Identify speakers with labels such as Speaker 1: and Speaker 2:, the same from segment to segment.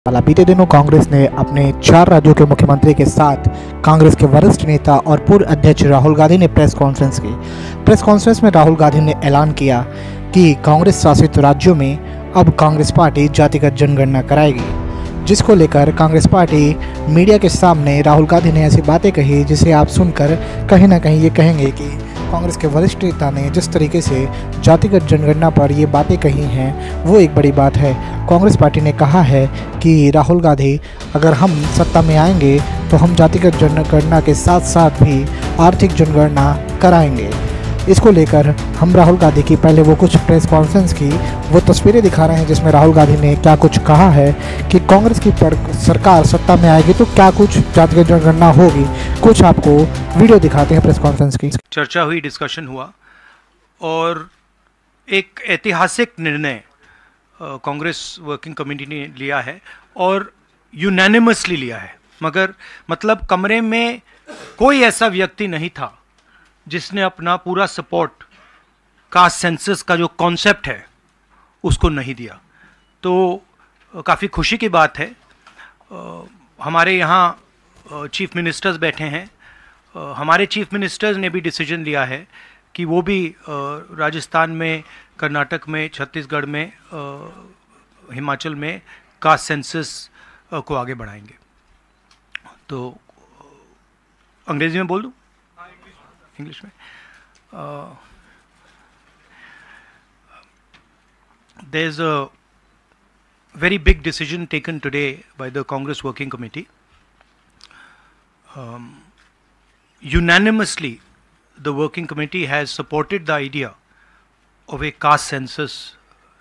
Speaker 1: बीते दिनों कांग्रेस ने अपने 4 राज्यों के मुख्यमंत्री के साथ कांग्रेस के वरिष्ठ नेता और पूर्व अध्यक्ष राहुल गांधी ने प्रेस कॉन्फ्रेंस की। प्रेस कॉन्फ्रेंस में राहुल गांधी ने ऐलान किया कि कांग्रेस शासित राज्यों में अब कांग्रेस पार्टी जातिगत जनगणना कराएगी, जिसको लेकर कांग्रेस पार्टी मीडिया के सामने राहुल गांधी ने ऐसी बातें कही जिसे आप सुनकर कहीं ना कहीं ये कहेंगे कि कांग्रेस के वरिष्ठ नेता ने जिस तरीके से जातिगत जनगणना पर ये बातें कही हैं वो एक बड़ी बात है। कांग्रेस पार्टी ने कहा है कि राहुल गांधी, अगर हम सत्ता में आएंगे तो हम जातिगत जनगणना के साथ साथ भी आर्थिक जनगणना कराएंगे। इसको लेकर हम राहुल गांधी की पहले वो कुछ प्रेस कॉन्फ्रेंस की वो तस्वीरें दिखा रहे हैं जिसमें राहुल गांधी ने क्या कुछ कहा है कि कांग्रेस की सरकार सत्ता में आएगी तो क्या कुछ जातिगत जनगणना होगी। कुछ आपको वीडियो दिखाते हैं प्रेस कॉन्फ्रेंस की।
Speaker 2: चर्चा हुई, डिस्कशन हुआ और एक ऐतिहासिक निर्णय कांग्रेस वर्किंग कमेटी ने लिया है और यूनानिमसली लिया है। मगर मतलब कमरे में कोई ऐसा व्यक्ति नहीं था जिसने अपना पूरा सपोर्ट कास्ट सेंसस का जो कॉन्सेप्ट है उसको नहीं दिया। तो काफ़ी खुशी की बात है। हमारे यहाँ चीफ मिनिस्टर्स बैठे हैं। हमारे चीफ मिनिस्टर्स ने भी डिसीजन लिया है कि वो भी राजस्थान में, कर्नाटक में, छत्तीसगढ़ में, हिमाचल में कास्ट सेंसस को आगे बढ़ाएंगे। तो अंग्रेजी में बोल दूँ? इंग्लिश में। There's a very big decision taken today by the Congress Working Committee. Unanimously, the Working Committee has supported the idea of a caste census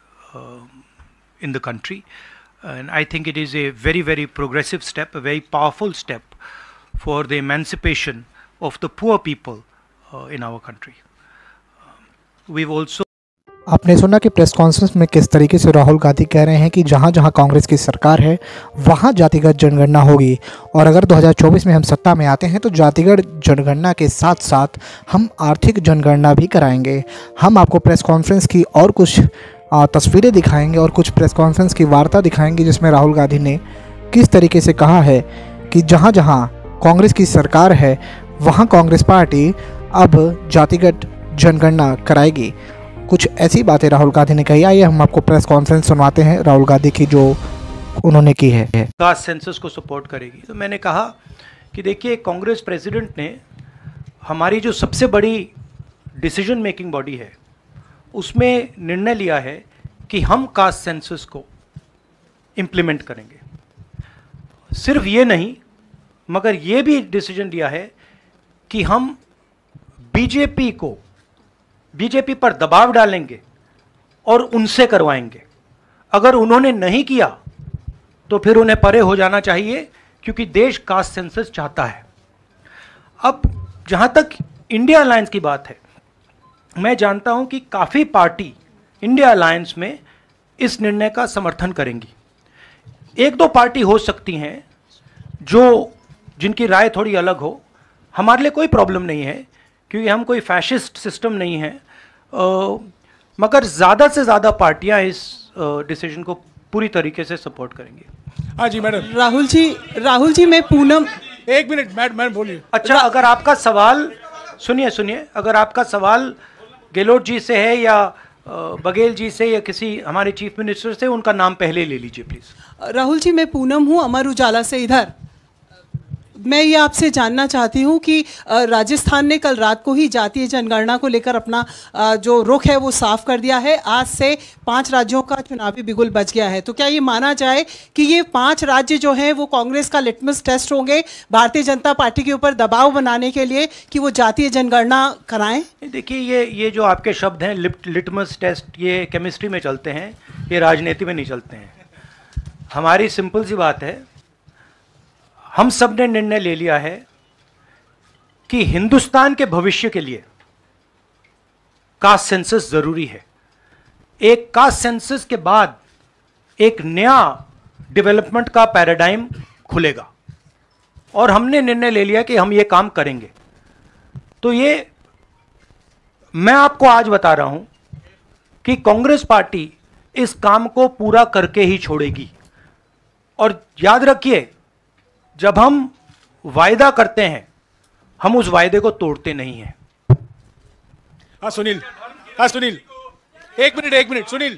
Speaker 2: in the country, and I think it is a very, very progressive step, a very powerful step for the emancipation of the poor people in our country. We've also
Speaker 1: आपने सुना कि press conference में किस तरीके से राहुल गांधी कह रहे हैं कि जहां जहां कांग्रेस की सरकार है वहां जातिगत जनगणना होगी और अगर 2024 में हम सत्ता में आते हैं तो जातिगत जनगणना के साथ साथ हम आर्थिक जनगणना भी कराएंगे। हम आपको प्रेस कॉन्फ्रेंस की और कुछ तस्वीरें दिखाएंगे और कुछ प्रेस कॉन्फ्रेंस की वार्ता दिखाएंगे जिसमें राहुल गांधी ने किस तरीके से कहा है कि जहाँ जहाँ कांग्रेस की सरकार है वहाँ कांग्रेस पार्टी अब जातिगत जनगणना कराएगी। कुछ ऐसी बातें राहुल गांधी ने कही। आइए हम आपको प्रेस कॉन्फ्रेंस सुनवाते हैं राहुल गांधी की जो उन्होंने की है।
Speaker 2: कास्ट सेंसस को सपोर्ट करेगी। तो मैंने कहा कि देखिए, कांग्रेस प्रेसिडेंट ने हमारी जो सबसे बड़ी डिसीजन मेकिंग बॉडी है उसमें निर्णय लिया है कि हम कास्ट सेंसस को इम्प्लीमेंट करेंगे। सिर्फ ये नहीं, मगर ये भी डिसीजन लिया है कि हम बीजेपी पर दबाव डालेंगे और उनसे करवाएंगे। अगर उन्होंने नहीं किया तो फिर उन्हें परे हो जाना चाहिए, क्योंकि देश कास्ट सेंसस चाहता है। अब जहां तक इंडिया अलायंस की बात है, मैं जानता हूं कि काफ़ी पार्टी इंडिया अलायंस में इस निर्णय का समर्थन करेंगी। एक दो पार्टी हो सकती हैं जिनकी राय थोड़ी अलग हो। हमारे लिए कोई प्रॉब्लम नहीं है, क्योंकि हम कोई फैशिस्ट सिस्टम नहीं है। मगर ज़्यादा से ज़्यादा पार्टियां इस डिसीजन को पूरी तरीके से सपोर्ट करेंगी।
Speaker 3: हाँ जी मैडम।
Speaker 4: राहुल जी मैं पूनम,
Speaker 3: एक मिनट मैडम बोलिए।
Speaker 2: अच्छा, अगर आपका सवाल सुनिए, अगर आपका सवाल गहलोत जी से है या बघेल जी से या किसी हमारे चीफ मिनिस्टर से, उनका नाम पहले ले लीजिए प्लीज़।
Speaker 4: राहुल जी मैं पूनम हूँ, अमर उजाला से। इधर मैं ये आपसे जानना चाहती हूँ कि राजस्थान ने कल रात को ही जातीय जनगणना को लेकर अपना जो रुख है वो साफ कर दिया है। आज से 5 राज्यों का चुनावी बिगुल बच गया है। तो क्या ये माना जाए कि ये 5 राज्य जो हैं वो कांग्रेस का लिटमस टेस्ट होंगे भारतीय जनता पार्टी के ऊपर दबाव बनाने के लिए कि वो जातीय जनगणना कराएं?
Speaker 2: देखिए, ये जो आपके शब्द हैं लिटमस टेस्ट, ये केमिस्ट्री में चलते हैं, ये राजनीति में नहीं चलते हैं। हमारी सिंपल सी बात है, हम सब ने निर्णय ले लिया है कि हिंदुस्तान के भविष्य के लिए कास्ट सेंसस जरूरी है। एक कास्ट सेंसस के बाद एक नया डेवलपमेंट का पैराडाइम खुलेगा और हमने निर्णय ले लिया कि हम ये काम करेंगे। तो ये मैं आपको आज बता रहा हूं कि कांग्रेस पार्टी इस काम को पूरा करके ही छोड़ेगी और याद रखिए, जब हम वायदा करते हैं हम उस वायदे को तोड़ते नहीं हैं।
Speaker 3: हाँ सुनील, हाँ सुनील, एक मिनट सुनील।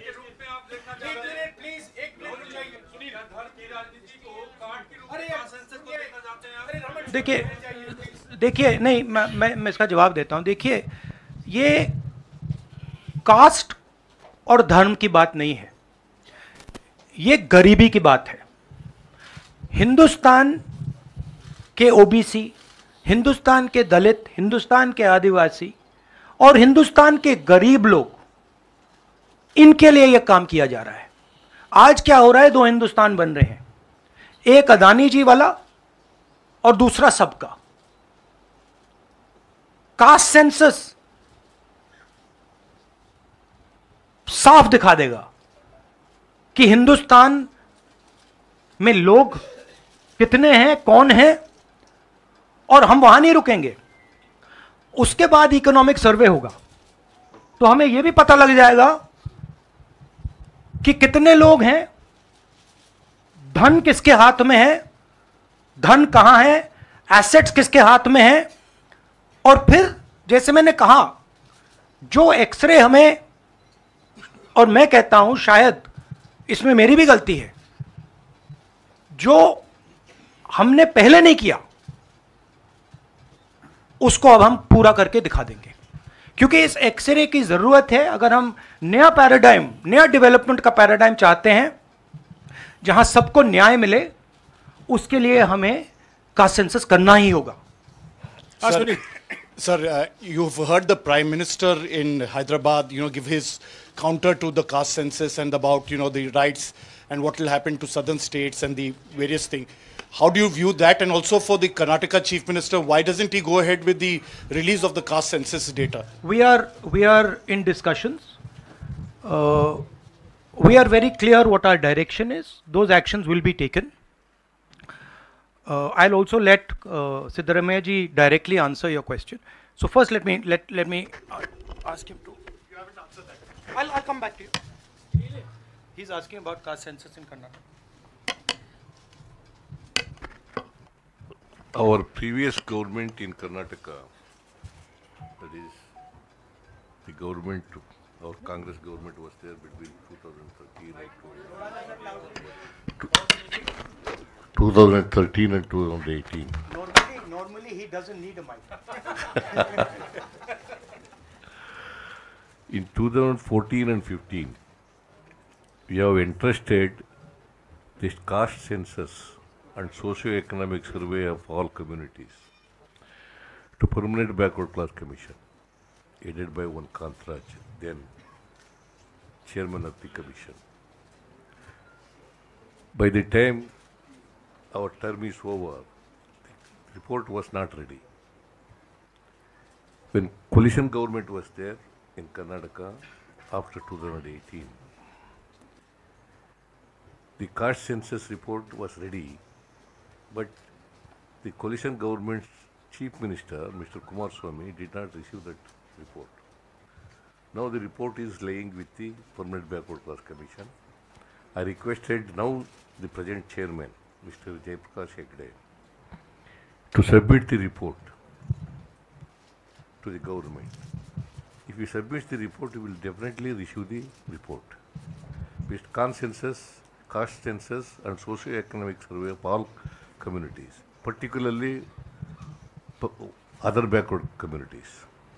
Speaker 2: देखिए नहीं, मैं इसका जवाब देता हूं। देखिए, ये कास्ट और धर्म की बात नहीं है, ये गरीबी की बात है। हिंदुस्तान के ओबीसी, हिंदुस्तान के दलित, हिंदुस्तान के आदिवासी और हिंदुस्तान के गरीब लोग, इनके लिए यह काम किया जा रहा है। आज क्या हो रहा है, दो हिंदुस्तान बन रहे हैं, एक अदानी जी वाला और दूसरा सबका। कास्ट सेंसस साफ दिखा देगा कि हिंदुस्तान में लोग कितने हैं, कौन है, और हम वहां नहीं रुकेंगे। उसके बाद इकोनॉमिक सर्वे होगा तो हमें यह भी पता लग जाएगा कि कितने लोग हैं, धन किसके हाथ में है, धन कहां है, एसेट्स किसके हाथ में है। और फिर जैसे मैंने कहा, जो एक्सरे हमें, और मैं कहता हूं शायद इसमें मेरी भी गलती है, जो हमने पहले नहीं किया उसको अब हम पूरा करके दिखा देंगे, क्योंकि इस एक्सरे की जरूरत है। अगर हम नया पैराडाइम, नया डेवलपमेंट का पैराडाइम चाहते हैं जहां सबको न्याय मिले, उसके लिए हमें कास्ट सेंसस करना ही होगा।
Speaker 5: Sir, you've heard the Prime Minister in Hyderabad, give his counter to the caste census and about, the rights and what will happen to southern states and the various things. How do you view that? And also for the Karnataka Chief Minister, why doesn't he go ahead with the release of the caste census data?
Speaker 2: We are in discussions. We are very clear what our direction is. Those actions will be taken. I'll also let Siddaramaiah ji directly answer your question. So first, let me ask him to. You haven't answered that. I'll come back to you. He's asking about caste census in Karnataka.
Speaker 6: Our previous government in Karnataka, that is, the government, our Congress government was there between 2013 and 2018.
Speaker 2: Normally he doesn't need a mic.
Speaker 6: In 2014 and 15, we have entrusted this caste census and socio-economic survey of all communities to Permanent Backward Class Commission, headed by one Kantraj, then chairman of the commission. By the time our term is over, the report was not ready. When coalition government was there in Karnataka after 2018, the caste census report was ready, but the coalition government's chief minister, Mr. Kumaraswamy, did not receive that report. Now the report is lying with the Permanent Backward Class Commission. I requested now the present chairman, Mr. Jaiprakash Hegde, to submit the report to the government. If he submits the report, he will definitely issue the report. With consensus, caste census and socio-economic survey of all communities, particularly other backward communities.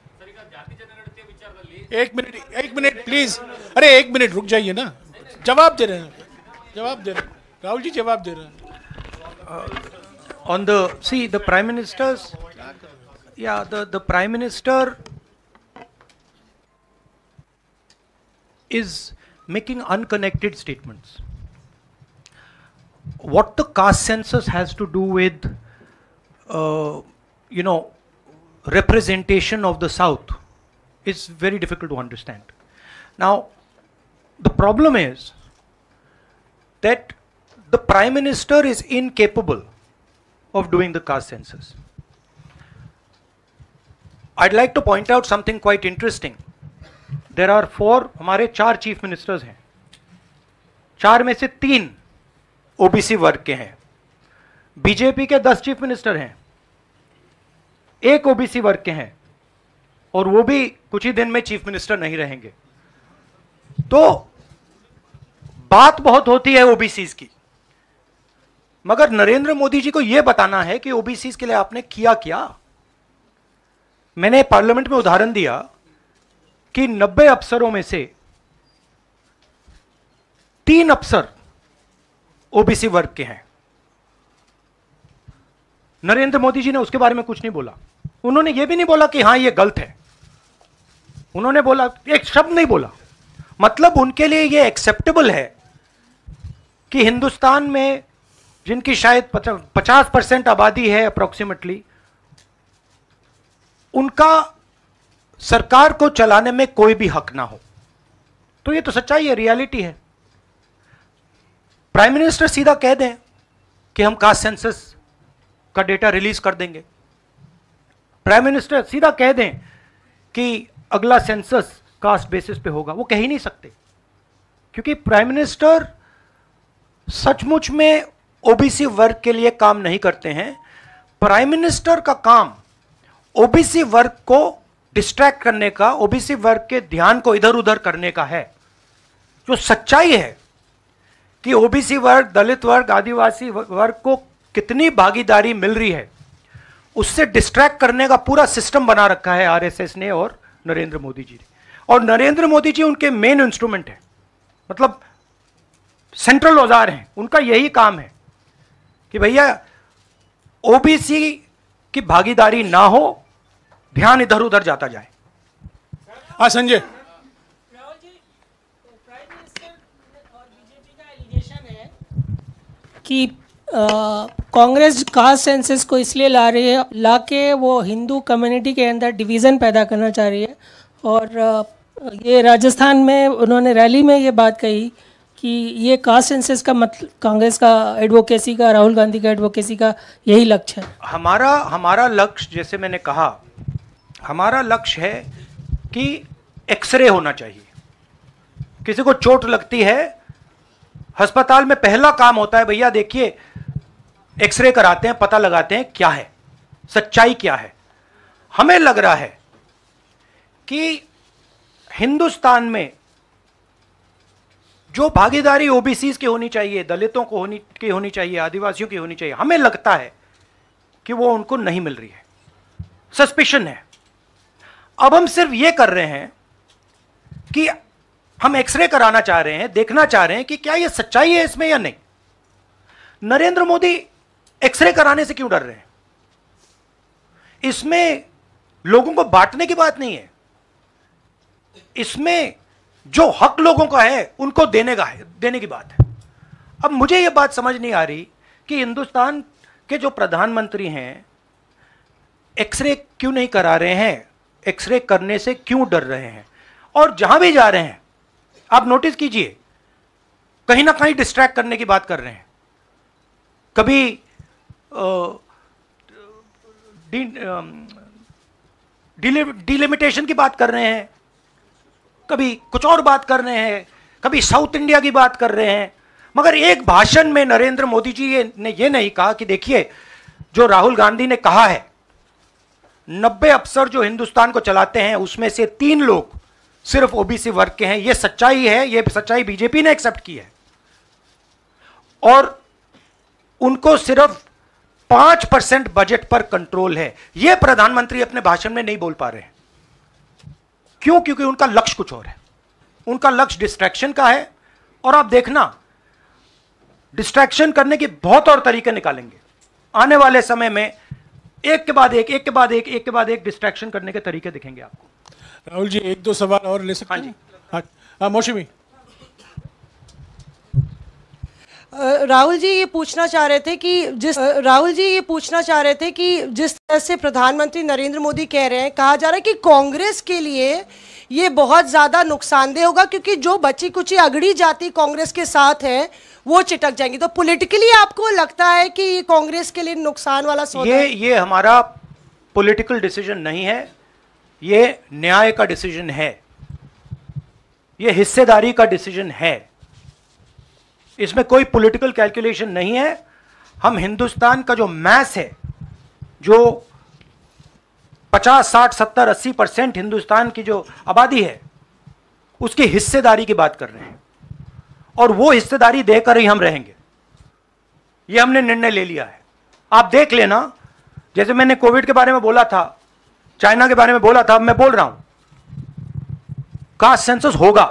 Speaker 3: एक minute please. अरे एक minute रुक जाइए ना, जवाब दे रहे हैं राहुल जी, जवाब दे रहे हैं।
Speaker 2: On the Prime Minister's, the Prime Minister is making unconnected statements. What the caste census has to do with, representation of the South is very difficult to understand. Now, the problem is that the Prime Minister is incapable of doing the caste census. I'd like to point out something quite interesting. There are हमारे 4 chief ministers हैं, 4 में से 3 OBC वर्ग के हैं। BJP के 10 chief minister हैं, 1 OBC वर्ग के हैं, और वो भी कुछ ही दिन में चीफ मिनिस्टर नहीं रहेंगे। तो बात बहुत होती है ओबीसी की, मगर नरेंद्र मोदी जी को यह बताना है कि ओबीसी के लिए आपने किया क्या। मैंने पार्लियामेंट में उदाहरण दिया कि 90 अफसरों में से 3 अफसर ओबीसी वर्ग के हैं। नरेंद्र मोदी जी ने उसके बारे में कुछ नहीं बोला। उन्होंने यह भी नहीं बोला कि हां यह गलत है, उन्होंने बोला, एक शब्द नहीं बोला। मतलब उनके लिए यह एक्सेप्टेबल है कि हिंदुस्तान में जिनकी शायद 50% आबादी है अप्रोक्सीमेटली, उनका सरकार को चलाने में कोई भी हक ना हो। तो यह तो सच्चाई है, रियलिटी है। प्राइम मिनिस्टर सीधा कह दें कि हम कास्ट सेंसस का डेटा रिलीज कर देंगे। प्राइम मिनिस्टर सीधा कह दें कि अगला सेंसस कास्ट बेसिस पे होगा, वो कह ही नहीं सकते, क्योंकि प्राइम मिनिस्टर सचमुच में ओबीसी वर्ग के लिए काम नहीं करते हैं। प्राइम मिनिस्टर का काम ओबीसी वर्ग को डिस्ट्रैक्ट करने का, ओबीसी वर्ग के ध्यान को इधर उधर करने का है। जो सच्चाई है कि ओबीसी वर्ग, दलित वर्ग, आदिवासी वर्ग को कितनी भागीदारी मिल रही है, उससे डिस्ट्रैक्ट करने का पूरा सिस्टम बना रखा है आरएसएस ने और नरेंद्र मोदी जी ने। और नरेंद्र मोदी जी उनके मेन इंस्ट्रूमेंट है, मतलब सेंट्रल औजार हैं। उनका यही काम है कि भैया ओबीसी की भागीदारी ना हो, ध्यान इधर उधर जाता जाए।
Speaker 3: हाँ संजय।
Speaker 7: राहुल जी, प्राइम मिनिस्टर और बीजेपी का एलिगेशन है कि कांग्रेस कास्ट सेंसस को इसलिए ला रही है, लाके वो हिंदू कम्युनिटी के अंदर डिवीज़न पैदा करना चाह रही है। और ये राजस्थान में उन्होंने रैली में ये बात कही कि ये कास्ट सेंसस का मतलब कांग्रेस का एडवोकेसी का, राहुल गांधी का एडवोकेसी का यही लक्ष्य है।
Speaker 2: हमारा लक्ष्य, जैसे मैंने कहा, हमारा लक्ष्य है कि एक्सरे होना चाहिए। किसी को चोट लगती है, अस्पताल में पहला काम होता है, भैया देखिए एक्सरे कराते हैं, पता लगाते हैं क्या है, सच्चाई क्या है। हमें लग रहा है कि हिंदुस्तान में जो भागीदारी ओबीसी की होनी चाहिए, दलितों को होनी चाहिए, आदिवासियों की होनी चाहिए, हमें लगता है कि वो उनको नहीं मिल रही है। सस्पिशन है। अब हम सिर्फ ये कर रहे हैं कि हम एक्सरे कराना चाह रहे हैं, देखना चाह रहे हैं कि क्या ये सच्चाई है इसमें या नहीं। नरेंद्र मोदी एक्सरे कराने से क्यों डर रहे हैं? इसमें लोगों को बांटने की बात नहीं है, इसमें जो हक लोगों का है उनको देने की बात है। अब मुझे यह बात समझ नहीं आ रही कि हिंदुस्तान के जो प्रधानमंत्री हैं एक्सरे क्यों नहीं करा रहे हैं, एक्सरे करने से क्यों डर रहे हैं। और जहां भी जा रहे हैं आप नोटिस कीजिए, कहीं ना कहीं डिस्ट्रैक्ट करने की बात कर रहे हैं। कभी डिलिमिटेशन की बात कर रहे हैं, कभी कुछ और बात कर रहे हैं, कभी साउथ इंडिया की बात कर रहे हैं। मगर एक भाषण में नरेंद्र मोदी जी ने यह नहीं कहा कि देखिए जो राहुल गांधी ने कहा है 90 अफसर जो हिंदुस्तान को चलाते हैं उसमें से 3 लोग सिर्फ ओबीसी वर्ग के हैं। यह सच्चाई है, यह सच्चाई बीजेपी ने एक्सेप्ट की है। और उनको सिर्फ 5% बजट पर कंट्रोल है। यह प्रधानमंत्री अपने भाषण में नहीं बोल पा रहे हैं। क्यों? क्योंकि उनका लक्ष्य कुछ और है। उनका लक्ष्य डिस्ट्रैक्शन का है। और आप देखना, डिस्ट्रैक्शन करने के बहुत और तरीके निकालेंगे आने वाले समय में। एक के बाद एक डिस्ट्रैक्शन करने के तरीके दिखेंगे आपको।
Speaker 3: राहुल जी 1-2 सवाल और ले सकते हैं? हाँ मौसमी।
Speaker 7: राहुल जी ये पूछना चाह रहे थे कि जिस तरह से प्रधानमंत्री नरेंद्र मोदी कह रहे हैं, कहा जा रहा है कि कांग्रेस के लिए ये बहुत ज्यादा नुकसानदेह होगा क्योंकि जो बची कुची अगड़ी जाति कांग्रेस के साथ है वो चिटक जाएंगी। तो पॉलिटिकली आपको लगता है कि ये कांग्रेस के लिए नुकसान वाला सौदा है?
Speaker 2: ये हमारा पॉलिटिकल डिसीजन नहीं है, ये न्याय का डिसीजन है, ये हिस्सेदारी का डिसीजन है। इसमें कोई पॉलिटिकल कैलकुलेशन नहीं है। हम हिंदुस्तान का जो मैस है, जो 50, 60, 70, 80% हिंदुस्तान की जो आबादी है, उसकी हिस्सेदारी की बात कर रहे हैं, और वो हिस्सेदारी देकर ही हम रहेंगे। ये हमने निर्णय ले लिया है। आप देख लेना, जैसे मैंने कोविड के बारे में बोला था, चाइना के बारे में बोला था, मैं बोल रहा हूं कास्ट सेंसस होगा,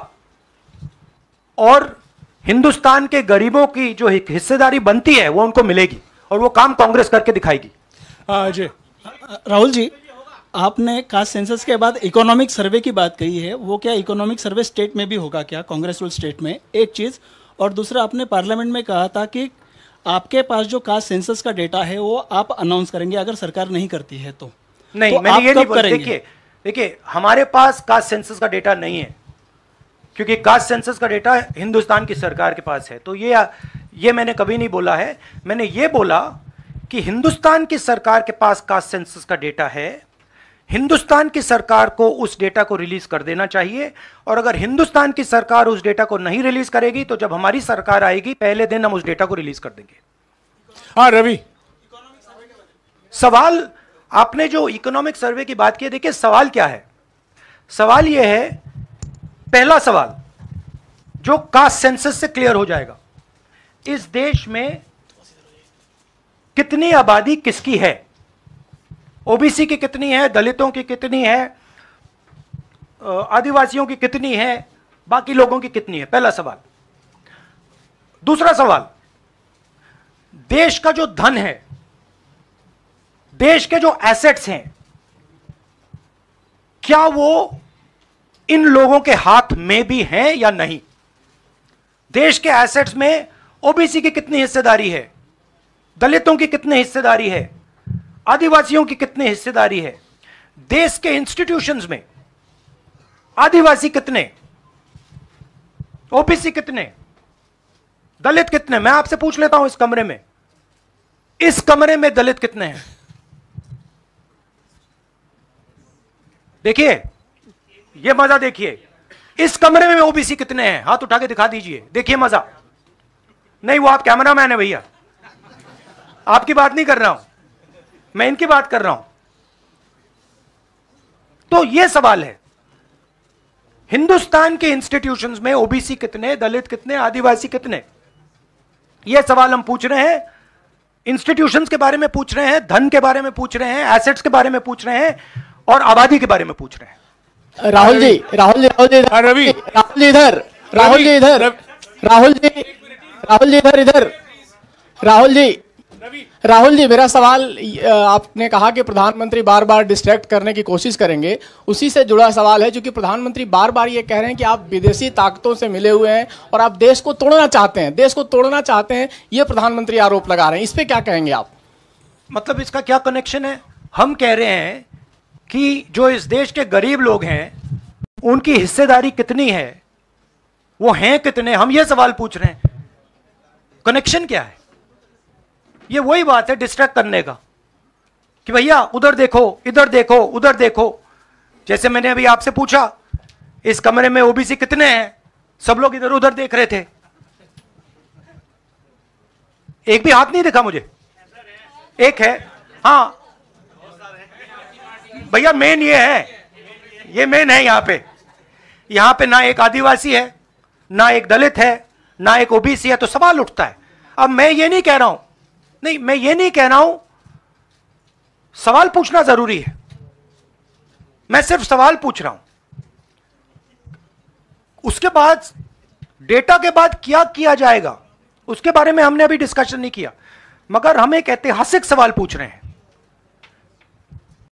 Speaker 2: और हिंदुस्तान के गरीबों की जो हिस्सेदारी बनती है वो उनको मिलेगी, और वो काम कांग्रेस करके दिखाएगी।
Speaker 3: अजय,
Speaker 8: राहुल जी, आपने कास्ट सेंसस के बाद इकोनॉमिक सर्वे की बात कही है, वो क्या इकोनॉमिक सर्वे स्टेट में भी होगा क्या, कांग्रेस रूल स्टेट में? एक चीज़, और दूसरा, आपने पार्लियामेंट में कहा था कि आपके पास जो कास्ट सेंसस का डेटा है वो आप अनाउंस करेंगे अगर सरकार नहीं करती है तो।
Speaker 2: नहीं,
Speaker 8: तो
Speaker 2: मैंने ये नहीं बोला।
Speaker 8: करेंगे?
Speaker 2: देखिए, हमारे पास कास्ट सेंसस का डेटा नहीं है, क्योंकि कास्ट सेंसस का डेटा हिंदुस्तान की सरकार के पास है। तो ये मैंने कभी नहीं बोला है। मैंने ये बोला कि हिंदुस्तान की सरकार के पास कास्ट सेंसस का डेटा है, हिंदुस्तान की सरकार को उस डेटा को रिलीज कर देना चाहिए, और अगर हिंदुस्तान की सरकार उस डेटा को नहीं रिलीज करेगी तो जब हमारी सरकार आएगी पहले दिन हम उस डेटा को रिलीज कर देंगे।
Speaker 3: हाँ रवि,
Speaker 2: सवाल, आपने जो इकोनॉमिक सर्वे की बात की, देखिए सवाल क्या है। सवाल यह है, पहला सवाल जो कास्ट सेंसस से क्लियर हो जाएगा, इस देश में कितनी आबादी किसकी है, ओबीसी की कितनी है, दलितों की कितनी है, आदिवासियों की कितनी है, बाकी लोगों की कितनी है, पहला सवाल। दूसरा सवाल, देश का जो धन है, देश के जो एसेट्स हैं, क्या वो इन लोगों के हाथ में भी हैं या नहीं? देश के एसेट्स में ओबीसी की कितनी हिस्सेदारी है, दलितों की कितनी हिस्सेदारी है, आदिवासियों की कितनी हिस्सेदारी है, देश के इंस्टीट्यूशंस में आदिवासी कितने, ओबीसी कितने, दलित कितने? मैं आपसे पूछ लेता हूं, इस कमरे में दलित कितने हैं? देखिए, ये मजा देखिए, इस कमरे में ओबीसी कितने हैं? हाथ उठा के दिखा दीजिए, देखिए मजा। नहीं, वो आप कैमरामैन है भैया, आपकी बात नहीं कर रहा हूं मैं, इनकी बात कर रहा हूं। तो यह सवाल है, हिंदुस्तान के इंस्टीट्यूशंस में ओबीसी कितने, दलित कितने, आदिवासी कितने? यह सवाल हम पूछ रहे हैं। इंस्टीट्यूशंस के बारे में पूछ रहे हैं, धन के बारे में पूछ रहे हैं, एसेट्स के बारे में पूछ रहे हैं, और आबादी के बारे में पूछ रहे हैं।
Speaker 9: राहुल जी
Speaker 3: रवि,
Speaker 9: राहुल जी इधर, राहुल जी इधर, राहुल जी, मेरा सवाल, आपने कहा कि प्रधानमंत्री बार बार डिस्ट्रैक्ट करने की कोशिश करेंगे, उसी से जुड़ा सवाल है, क्योंकि प्रधानमंत्री बार बार ये कह रहे हैं कि आप विदेशी ताकतों से मिले हुए हैं और आप देश को तोड़ना चाहते हैं, ये प्रधानमंत्री आरोप लगा रहे हैं, इस पे क्या कहेंगे आप?
Speaker 2: मतलब इसका क्या कनेक्शन है? हम कह रहे हैं कि जो इस देश के गरीब लोग हैं उनकी हिस्सेदारी कितनी है, वो हैं कितने, हम ये सवाल पूछ रहे हैं। कनेक्शन क्या है? ये वही बात है डिस्ट्रैक्ट करने का, कि भैया उधर देखो, इधर देखो, उधर देखो। जैसे मैंने अभी आपसे पूछा, इस कमरे में ओबीसी कितने हैं, सब लोग इधर उधर देख रहे थे, एक भी हाथ नहीं दिखा मुझे। एक है, हाँ भैया, मेन ये है, ये मेन है। यहां पे ना एक आदिवासी है, ना एक दलित है, ना एक ओबीसी है, तो सवाल उठता है। अब मैं ये नहीं कह रहा हूं, सवाल पूछना जरूरी है, मैं सिर्फ सवाल पूछ रहा हूं। उसके बाद डेटा के बाद क्या किया जाएगा उसके बारे में हमने अभी डिस्कशन नहीं किया, मगर हम एक ऐतिहासिक सवाल पूछ रहे हैं।